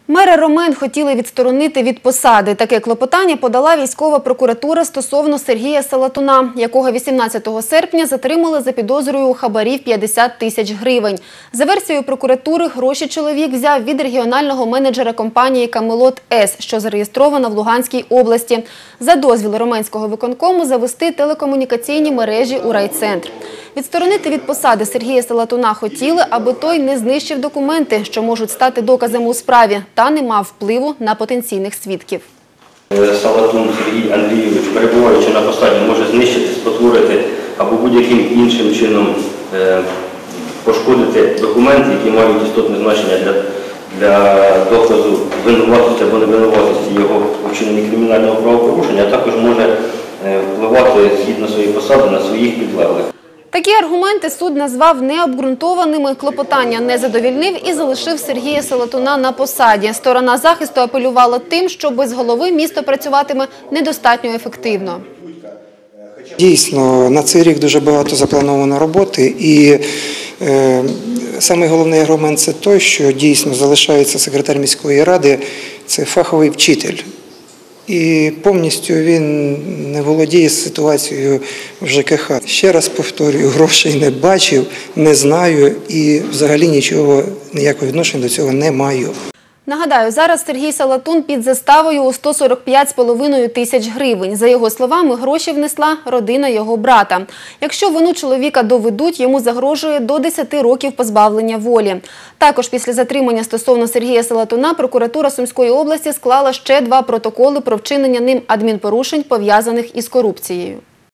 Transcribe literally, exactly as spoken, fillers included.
Мера Ромен хотіли відсторонити від посади. Таке клопотання подала військова прокуратура стосовно Сергія Салатуна, якого вісімнадцятого серпня затримали за підозрою у хабарі в п'ятдесят тисяч гривень. За версією прокуратури, гроші чоловік взяв від регіонального менеджера компанії «Камелот-С», що зареєстрована в Луганській області, за дозвіл Роменського виконкому завести телекомунікаційні мережі у райцентр. Відсторонити від посади Сергія Салатуна хотіли, аби той не знищив документи, що можуть стати доказами у справі, та не мав впливу на потенційних свідків. Салатун Сергій Андрійович, перебуваючи на посаді, може знищити, спотворити або будь-яким іншим чином пошкодити документи, які мають істотне значення для, для доказу винуватості або невинуватості його вчинення кримінального правопорушення, а також може впливати згідно своєї посади на своїх підлеглих. Такі аргументи суд назвав необґрунтованими, клопотання не задовільнив і залишив Сергія Салатуна на посаді. Сторона захисту апелювала тим, що без голови місто працюватиме недостатньо ефективно. Дійсно, на цей рік дуже багато заплановано роботи, і е, самий головний аргумент – це той, що дійсно залишається секретар міської ради, це фаховий вчитель. І повністю він не володіє ситуацією в ЖКХ. Ще раз повторюю, грошей не бачив, не знаю і взагалі нічого, ніякого відношення до цього не маю. Нагадаю, зараз Сергій Салатун під заставою у сто сорок п'ять з половиною тисяч гривень. За його словами, гроші внесла родина його брата. Якщо вину чоловіка доведуть, йому загрожує до десяти років позбавлення волі. Також після затримання стосовно Сергія Салатуна прокуратура Сумської області склала ще два протоколи про вчинення ним адмінпорушень, пов'язаних із корупцією.